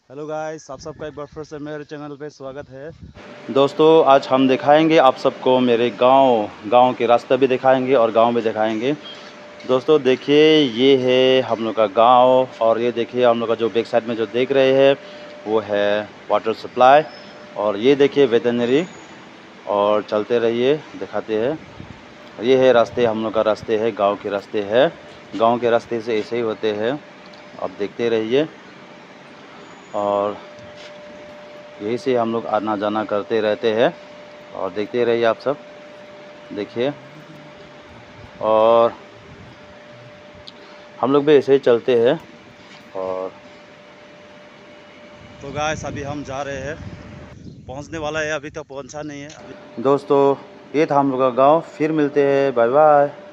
Hello guys, आप सबका एक बार फिर से मेरे चैनल पे स्वागत है। दोस्तों, आज हम दिखाएंगे आप सबको मेरे गांव के रास्ता भी दिखाएंगे और गांव भी दिखाएंगे। दोस्तों देखिए, ये है हम लोग का गांव और ये देखिए हम लोग का जो बैक साइड में जो देख रहे हैं वो है वाटर सप्लाई और ये देखिए वेटरनरी। और चलते रहिए, दिखाते हैं। ये है रास्ते, हम लोग का रास्ते है, गाँव के रास्ते है। गाँव के रास्ते से ऐसे ही होते हैं, आप देखते रहिए। और यही से हम लोग आना जाना करते रहते हैं और देखते रहिए आप सब, देखिए। और हम लोग भी ऐसे ही चलते हैं। और तो गाइस, अभी हम जा रहे हैं, पहुंचने वाला है, अभी तक पहुंचा नहीं है। दोस्तों, ये था हम लोग का गांव। फिर मिलते हैं, बाय बाय।